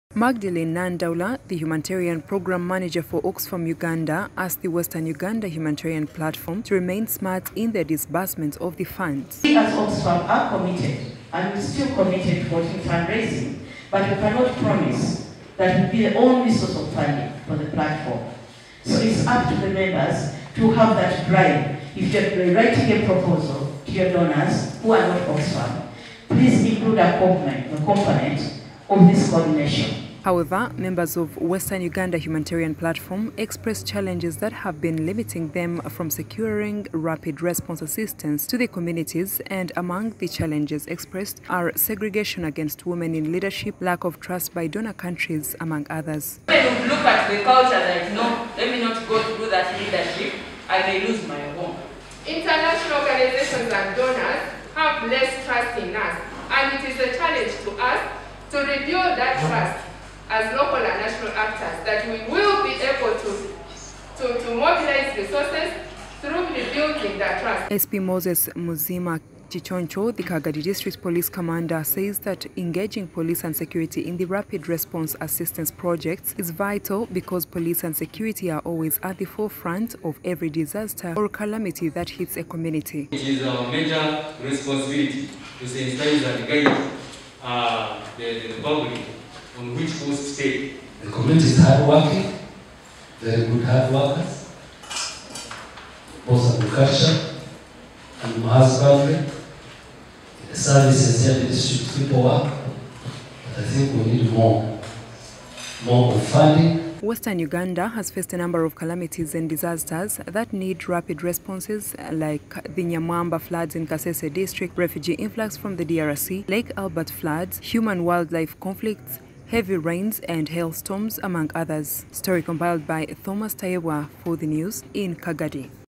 Magdalene Nandaula, the humanitarian program manager for Oxfam Uganda, asked the Western Uganda Humanitarian Platform to remain smart in their disbursement of the funds. We as Oxfam are committed, and we're still committed to fundraising, but we cannot promise that will be the only source of funding for the platform. So it's up to the members to have that drive. If you're writing a proposal to your donors who are not Oxfam, please include a component of this coordination. However, members of Western Uganda Humanitarian Platform expressed challenges that have been limiting them from securing rapid response assistance to the communities, and among the challenges expressed are segregation against women in leadership, lack of trust by donor countries, among others. When you look at the culture that, no, let me not go through that leadership, I may lose my home. International organizations and donors have less trust in us, and it is a challenge to us to rebuild that trust as local and national actors, that we will be able to mobilize resources through rebuilding that trust. SP Moses Muzima Chichoncho, the Kagadi District Police Commander, says that engaging police and security in the rapid response assistance projects is vital because police and security are always at the forefront of every disaster or calamity that hits a community. It is our major responsibility to sensitize and guide the public on which course to take. The community is hardworking, very good hard workers, both agriculture and husbandry. The services here, the district people work, but I think we need more funding. Western Uganda has faced a number of calamities and disasters that need rapid responses, like the Nyamwamba floods in Kasese district, refugee influx from the DRC, Lake Albert floods, human-wildlife conflicts, heavy rains and hailstorms, among others. Story compiled by Thomas Tayewa for the news in Kagadi.